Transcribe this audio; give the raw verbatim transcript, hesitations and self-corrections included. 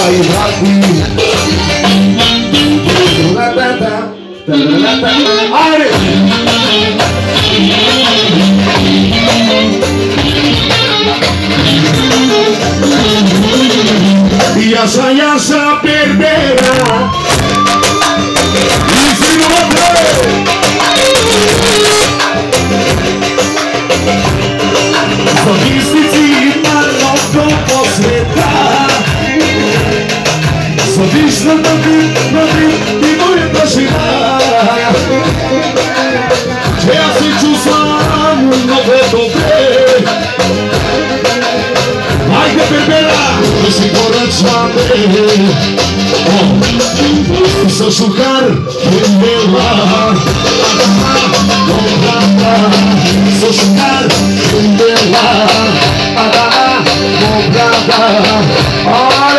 vai rápido. Are! E essa e essa perderá. E se não só disse de mal não posso entrar. Só disse não vi, não vi e muito a girar. Já senti os anos, não resolver. Vai que perderá, esse coração oh, se eu chocar, revela. Se eu chocar, revela. Comprada.